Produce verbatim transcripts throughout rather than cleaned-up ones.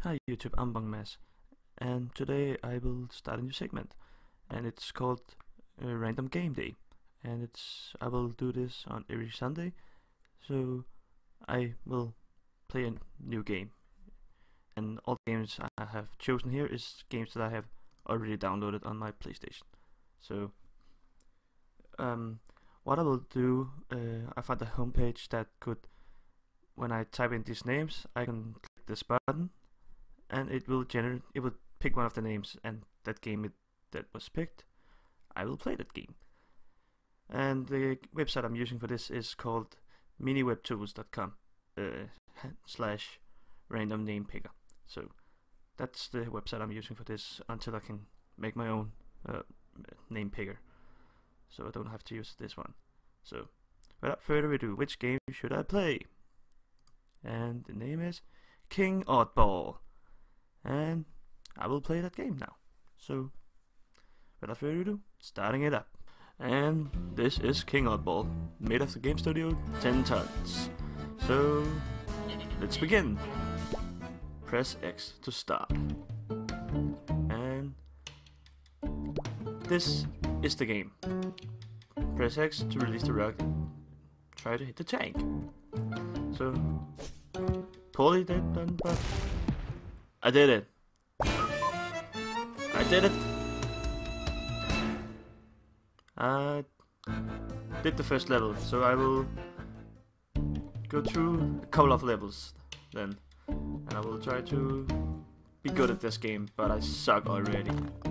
Hi YouTube, I'm Bangmas, and today I will start a new segment, and it's called uh, Random Game Day, and it's I will do this on every Sunday, so I will play a new game, and all the games I have chosen here is games that I have already downloaded on my PlayStation. So, um, what I will do, uh, I found a homepage that could, when I type in these names, I can click this button. And it will generate. It will pick one of the names, and that game it, that was picked, I will play that game. And the website I'm using for this is called miniwebtools dot com uh, slash random name picker. So that's the website I'm using for this until I can make my own uh, name picker, so I don't have to use this one. So without further ado, which game should I play? And the name is King Oddball. And I will play that game now. So, without further ado, starting it up. And this is King Oddball, made of the game studio ten tons. So, let's begin. Press X to start. And this is the game. Press X to release the rocket. Try to hit the tank. So, poorly done, but I did it. I did it. I did the first level, so I will go through a couple of levels then, and I will try to be good at this game, but I suck already.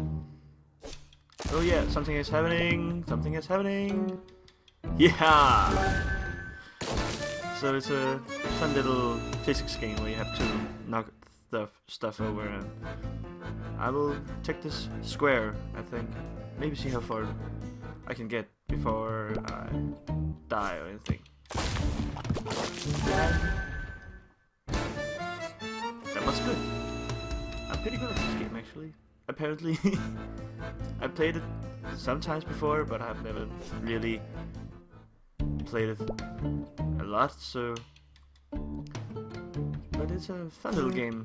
Oh yeah, something is happening. Something is happening. Yeah. So it's a fun little physics game where you have to knock stuff stuff over, and I will take this square, I think. Maybe see how far I can get before I die or anything. That was good. I'm pretty good at this game actually. Apparently. I played it sometimes before, but I've never really played it a lot, so but it's a fun little game.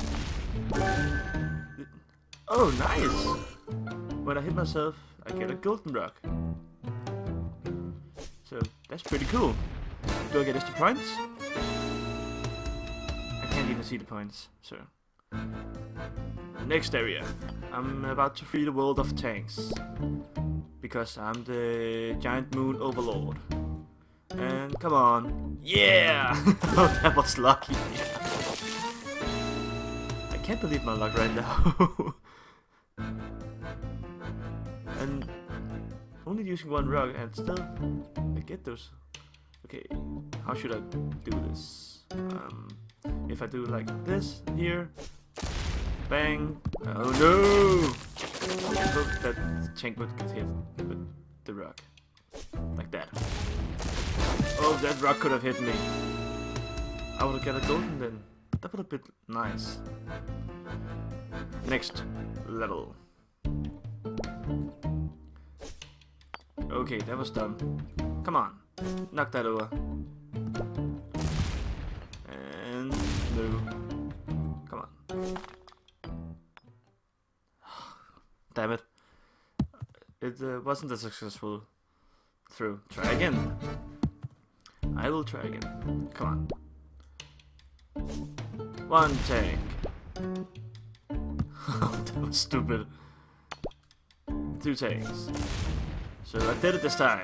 Oh, nice! When I hit myself, I get a golden rock. So, that's pretty cool. Do I get extra points? I can't even see the points, so. Next area. I'm about to free the world of tanks. Because I'm the giant moon overlord. And come on. Yeah! Oh, that was lucky. I can't believe my luck right now. And only using one rock, and still I get those. Okay, how should I do this? Um, if I do like this here, bang! Oh no! I hope that tank would get hit with the rock, like that. Oh, that rock could have hit me. I would have got a golden then. That would have been nice. Next level. Okay, that was dumb. Come on, knock that over. And no. Come on. Damn it. It uh, wasn't a successful throw. Try again. I will try again. Come on. One tank. That was stupid. Two tanks. So I did it this time.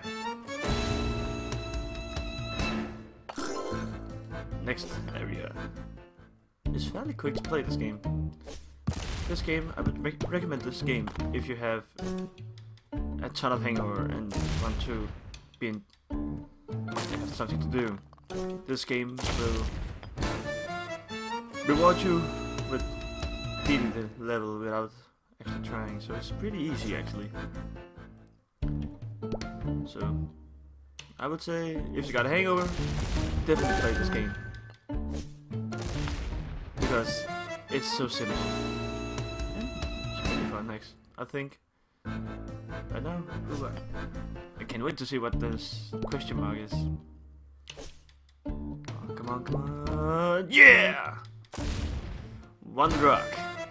Next area. It's fairly quick to play this game. This game, I would re recommend this game if you have a ton of hangover and want to be in have something to do. This game will reward you with beating the level without actually trying, so it's pretty easy actually. So I would say if you got a hangover, definitely play this game because it's so simple and it's pretty fun. Next, I think. Right now, ooh, I can't wait to see what this question mark is. Come on, come on, come on! Yeah! One rock.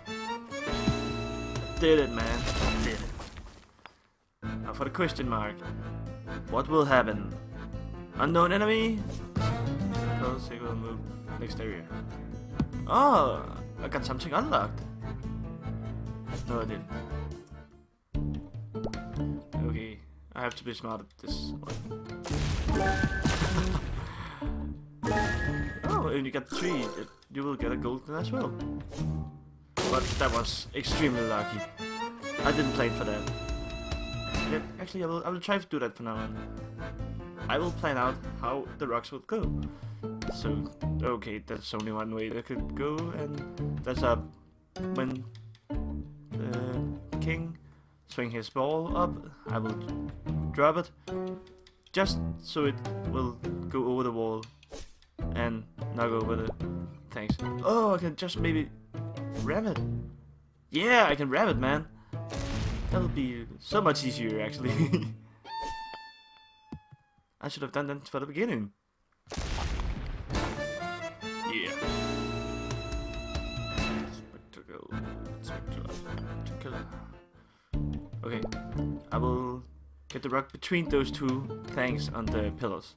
Did it, man. Did it. Now for the question mark. What will happen? Unknown enemy? Because it will move next area. Oh, I got something unlocked. No, I didn't. Okay, I have to be smart at this one. Oh, and you got three, you will get a golden as well. But that was extremely lucky. I didn't plan for that. Yeah, actually, I will, I will try to do that from now on. I will plan out how the rocks will go. So, okay, that's only one way that could go, and that's up when the king swing his ball up. I will drop it, just so it will go over the wall and not go over the things. Oh, I can just maybe ram it. Yeah, I can ram it, man. That'll be so much easier, actually. I should have done that for the beginning. Yeah. Spectacle. Spectacular. Okay. I will get the rock between those two things on the pillars.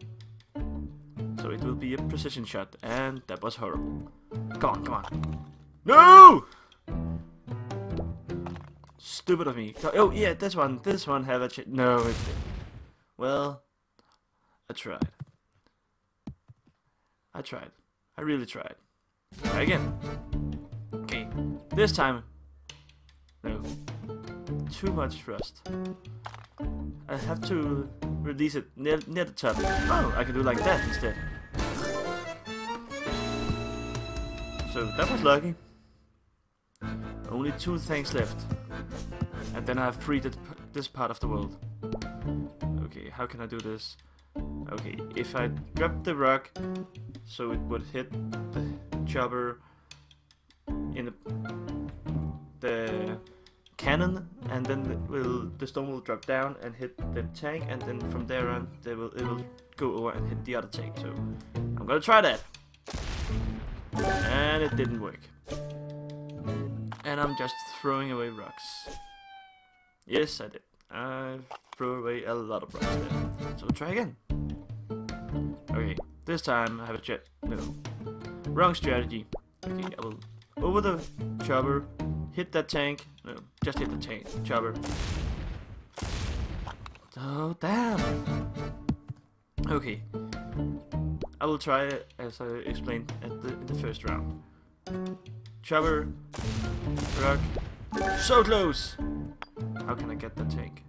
So it will be a precision shot, and that was horrible. Come on, come on. No! Stupid of me. Oh yeah, this one. This one have a ch- No, it didn't. Well, I tried. I tried. I really tried. Try again. Okay. This time. No. Too much thrust. I have to release it near, near the top. Oh, I can do like that instead. So that was lucky. Only two things left. And then I have freed it, this part of the world. Okay, how can I do this? Okay, if I drop the rock so it would hit the chopper in the, the cannon, and then it will, the stone will drop down and hit the tank, and then from there on they will, it will go over and hit the other tank. So I'm gonna try that. And it didn't work. And I'm just throwing away rocks. Yes, I did. I threw away a lot of rocks there. So try again. Okay, this time I have a jet. No. Wrong strategy. Okay, I will over the chopper, hit that tank. No, just hit the tank. Chopper. Oh, damn. Okay. I will try it as I explained at the, in the first round. Chopper. Rock. So close! How can I get that tank?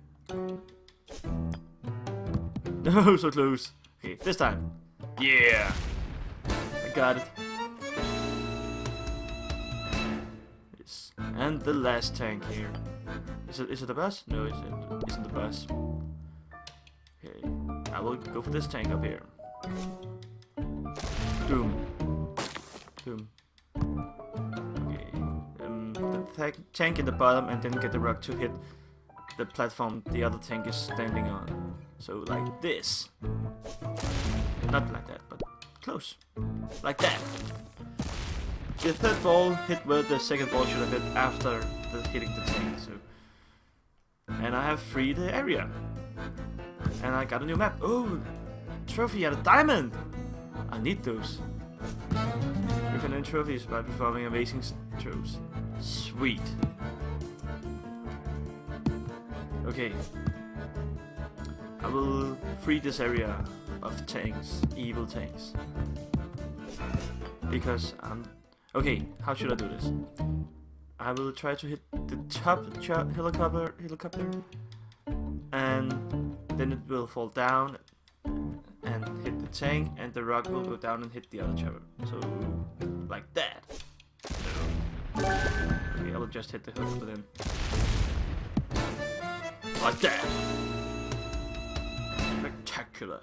No, so close. Okay, this time. Yeah! I got it. Yes. And the last tank here. Is it is it a bus? No, it isn't, isn't the bus. Okay. I will go for this tank up here. Boom. Boom. The tank in the bottom, and then get the rock to hit the platform the other tank is standing on. So like this. Not like that, but close. Like that. The third ball hit where the second ball should have hit after the hitting the tank. So, and I have freed the area. And I got a new map. Oh, trophy and a diamond. I need those. You can earn trophies by performing amazing throws. Sweet. Okay. I will free this area of tanks, evil tanks. Because I'm... Okay, how should I do this? I will try to hit the top helicopter, helicopter, and then it will fall down and hit the tank, and the rock will go down and hit the other chopper. So, like that. Okay, I will just hit the helicopter then. Like that. Spectacular.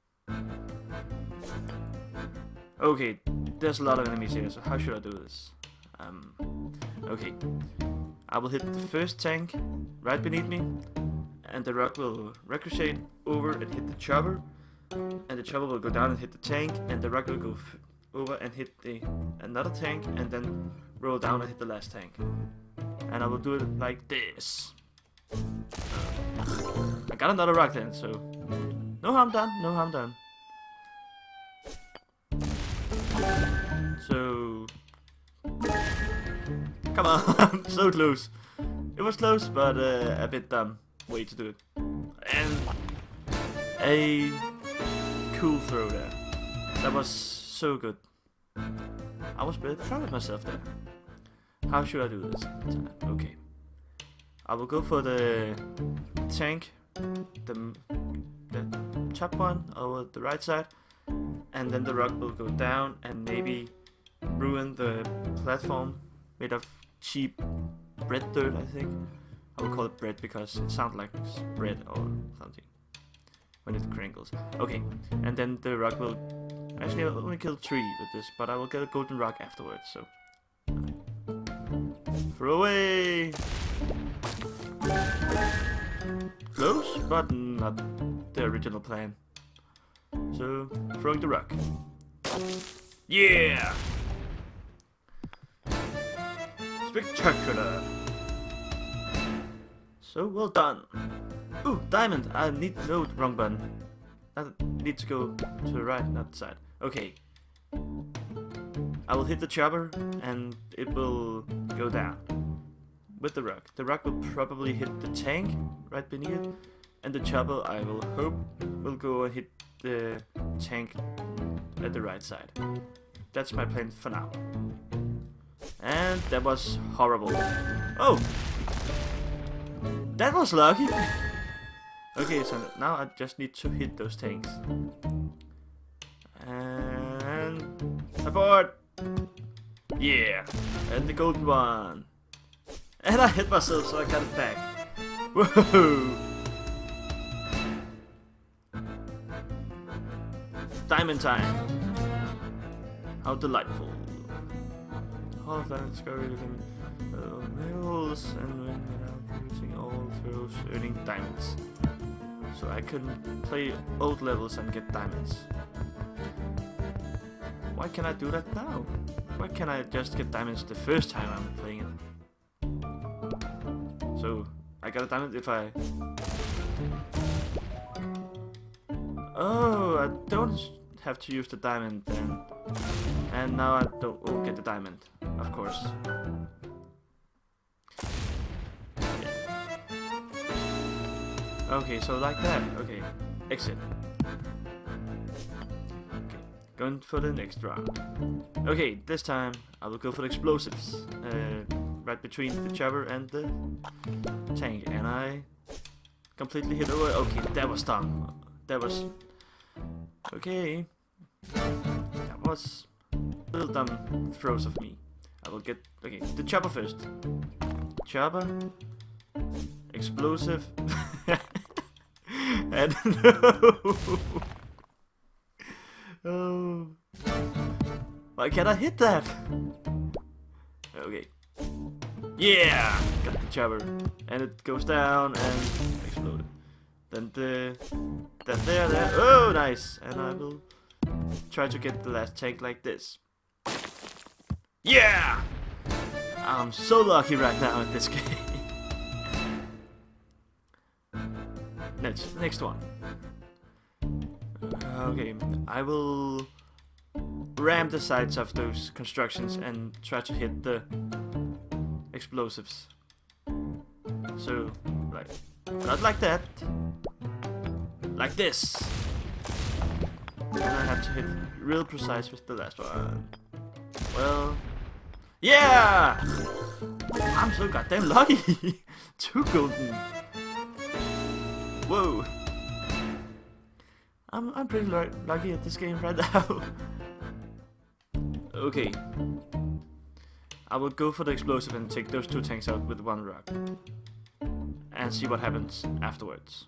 Okay, there's a lot of enemies here, so how should I do this? Um, okay. I will hit the first tank right beneath me, and the rock will ricochet over and hit the chopper, and the chopper will go down and hit the tank, and the rock will go f over and hit the another tank, and then roll down and hit the last tank. And I will do it like this. I got another rock then, so no harm done, no harm done. So come on, so close. It was close, but uh, a bit dumb way to do it. And a cool throw there. That was so good. I was very proud of myself there. How should I do this? Okay. I will go for the tank, the, the top one over the right side, and then the rock will go down and maybe ruin the platform made of cheap bread dirt, I think. I will call it bread because it sounds like bread or something when it crinkles. Okay, and then the rock will... Actually, I'll only kill three with this, but I will get a golden rock afterwards, so... Throw away! Close, but not the original plan. So, throwing the rock. Yeah! Spectacular! So well done. Ooh, diamond! I need no wrong button. I need to go to the right, not the side. Okay. I will hit the chopper and it will go down with the rock. The rock will probably hit the tank right beneath it, and the chopper, I will hope, will go and hit the tank at the right side. That's my plan for now. And that was horrible. Oh! That was lucky! Okay, so now I just need to hit those tanks. And... abort! Yeah! And the golden one! And I hit myself, so I got it back. Whoa! Diamond time! How delightful! All of that is going to uh, mills and win without using all throws, earning diamonds. So I can play old levels and get diamonds. Why can I do that now? Why can't I just get diamonds the first time I'm playing it? So I got a diamond if I... Oh, I don't have to use the diamond then. And now I don't won't get the diamond, of course. Okay, so like that. Okay, exit. Okay, going for the next round. Okay, this time I will go for the explosives, uh, right between the chopper and the tank, and I completely hit away. Okay, that was dumb. That was okay. That was little dumb throws of me. I will get okay the chopper first. Chopper. Explosive. And no. Oh. Why can't I hit that? Okay. Yeah! Got the chopper. And it goes down and exploded. Then the then there there. Oh nice! And I will try to get the last tank like this. Yeah! I'm so lucky right now at this game. Next, next one. Okay, I will ram the sides of those constructions and try to hit the explosives. So, right, not like that. Like this. And I have to hit real precise with the last one. Well, yeah! I'm so goddamn lucky. Two golden. Whoa! I'm I'm pretty lucky at this game right now. Okay. I will go for the explosive and take those two tanks out with one rock. And see what happens afterwards.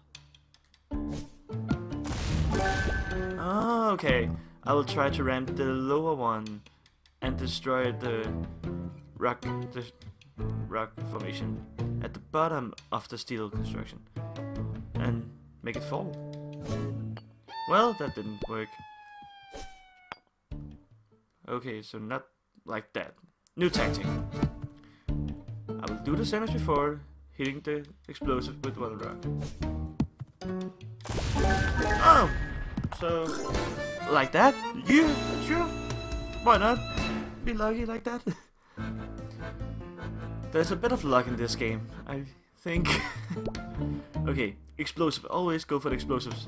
Oh, okay. I will try to ram the lower one and destroy the rock the rock formation at the bottom of the steel construction. And make it fall. Well, that didn't work. Okay, so not like that. New tactic. I will do the same as before, hitting the explosive with one rock. Oh! So, like that? Yeah, sure. Why not? Be lucky like that. There's a bit of luck in this game, I think. Okay, explosive. Always go for the explosives.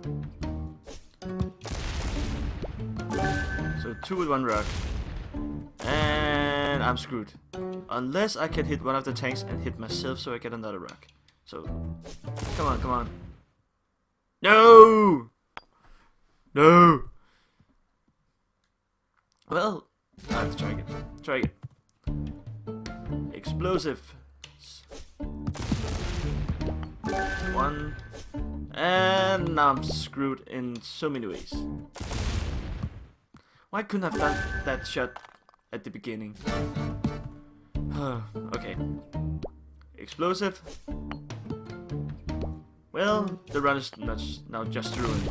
So two with one rock. And I'm screwed. Unless I can hit one of the tanks and hit myself so I get another rock. So, come on, come on. No! No! Well, I have to try again. Try again. Explosive. One. And now I'm screwed in so many ways. Why couldn't I have done that shot at the beginning? Okay. Explosive. Well, the run is not now just ruined.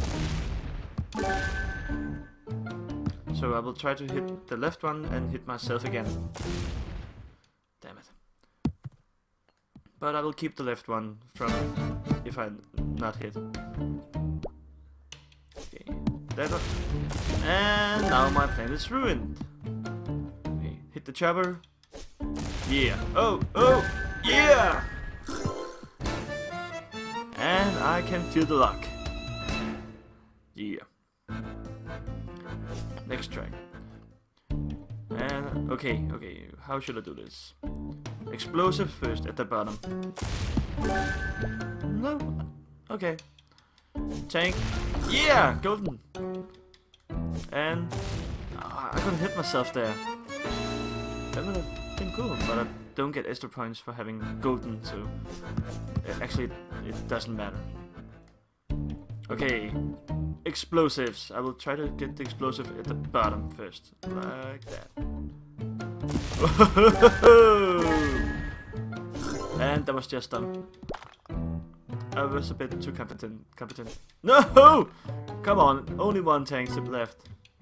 So I will try to hit the left one and hit myself again. Damn it. But I will keep the left one from if I not hit. Okay, that one. And now my plan is ruined. Okay, hit the chopper. Yeah. Oh, oh, yeah! And I can feel the luck. Yeah. Next try. And okay, okay, how should I do this? Explosive first at the bottom. No. Okay. Tank. Yeah, golden. And uh, I couldn't hit myself there. That would have been cool, but I don't get extra points for having golden, so it actually it doesn't matter. Okay, explosives. I will try to get the explosive at the bottom first, like that. And that was just dumb. I was a bit too competent. Competent. No! Come on, only one tank left.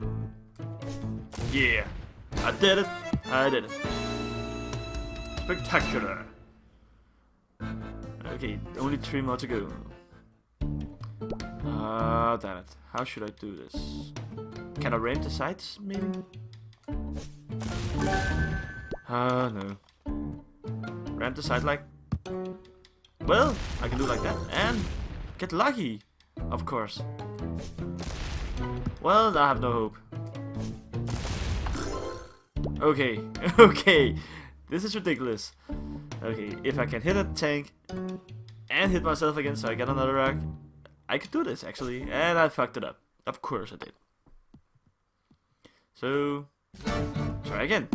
Yeah, I did it. I did it. Spectacular. Okay, only three more to go. Ah, uh, damn it. How should I do this? Can I ram the sides, maybe? Ah, uh, no. Ram the side like... Well, I can do like that. And get lucky, of course. Well, I have no hope. Okay, okay. This is ridiculous. Okay, if I can hit a tank and hit myself again so I get another rock, I could do this actually, and I fucked it up. Of course I did. So, try again.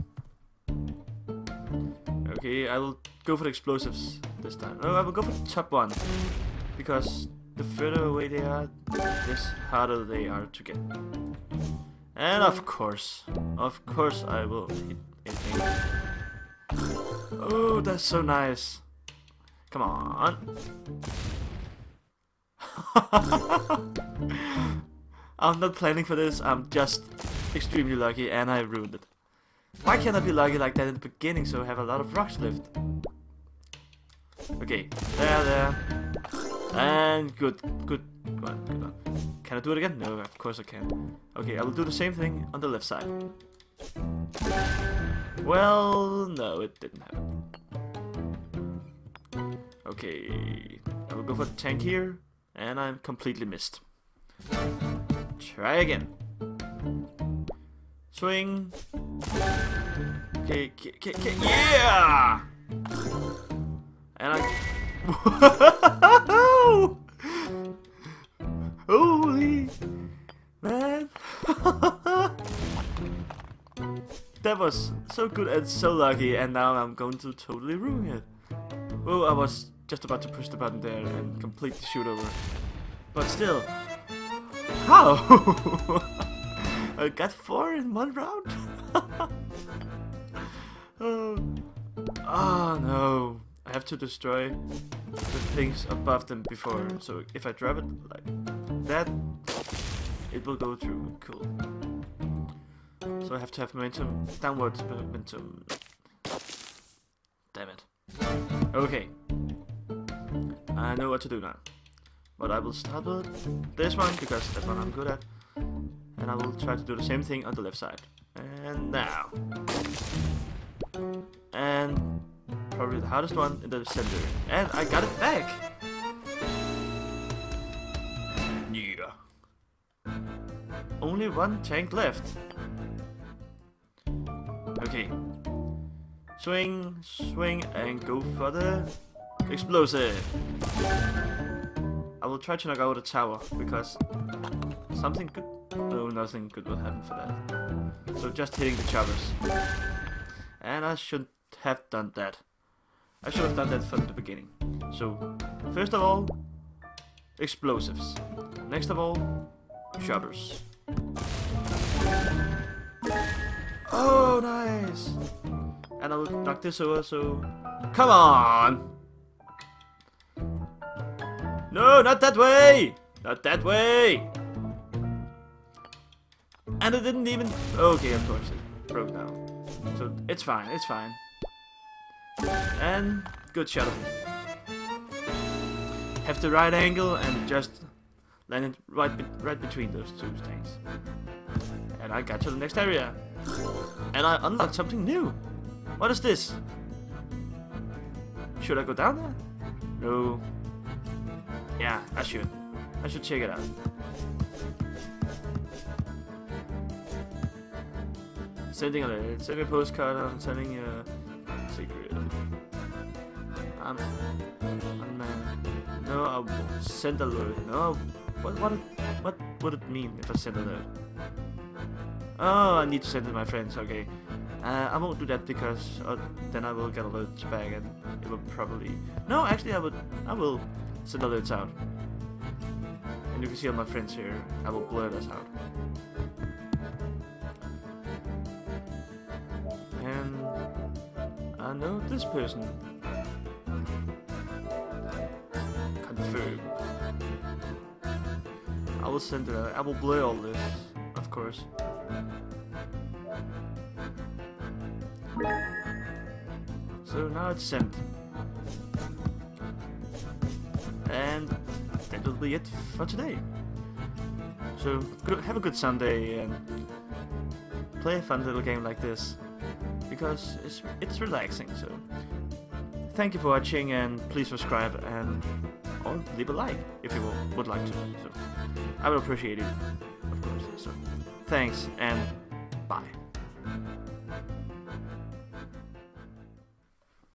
Okay, I will go for the explosives this time. Oh, I will go for the top one, because the further away they are, the harder they are to get. And of course, of course I will hit anything. Oh, that's so nice. Come on. I'm not planning for this, I'm just extremely lucky and I ruined it. Why can't I be lucky like that in the beginning so I have a lot of rocks left? Okay, there, there. And good, good, good one, good one. Can I do it again? No, of course I can. Okay, I will do the same thing on the left side. Well, no, it didn't happen. Okay, I will go for the tank here, and I'm completely missed. Try again. Swing. Okay, okay, okay, yeah! And I... Holy man! That was so good and so lucky, and now I'm going to totally ruin it. Oh, I was just about to push the button there and completely shoot over. But still, how? I got four in one round? Oh. Oh no, I have to destroy the things above them before, so if I drop it like that, it will go through. Cool. So I have to have momentum, downward momentum. Damn it. Okay. I know what to do now. But I will start with this one, because that's what I'm good at. And I will try to do the same thing on the left side. And now. And probably the hardest one in the center. And I got it back! Yeah. Only one tank left. Okay. Swing, swing, and go for the explosive. I will try to knock out the tower, because something good... No, nothing good will happen for that. So just hitting the choppers. And I shouldn't have done that. I should have done that from the beginning. So, first of all, explosives. Next of all, choppers. Oh, nice! And I will knock this over, so... Come on! No, not that way! Not that way! And it didn't even... Okay, of course, it broke now. So, it's fine, it's fine. And... Good shot of it. Have the right angle and just land it right, be right between those two tanks. And I got to the next area. And I unlocked something new. What is this? Should I go down there? No. Yeah, I should. I should check it out. Sending a letter, sending a postcard, I'm sending a secret. I'm, I'm uh, no, I won't send a alert. No, what, what, what would it mean if I send a alert? Oh, I need to send it to my friends. Okay, uh, I won't do that because uh, then I will get alerts back, and it will probably. No, actually, I would. I will send alerts out, and you can see all my friends here. I will blur this out. And I know this person. Confirm. I will send it. I will blur all this, of course. So now it's sent. And that will be it for today. So good, have a good Sunday and play a fun little game like this, because it's it's relaxing. So thank you for watching, and please subscribe and or leave a like if you will, would like to. So I will appreciate it, of course. So thanks and bye.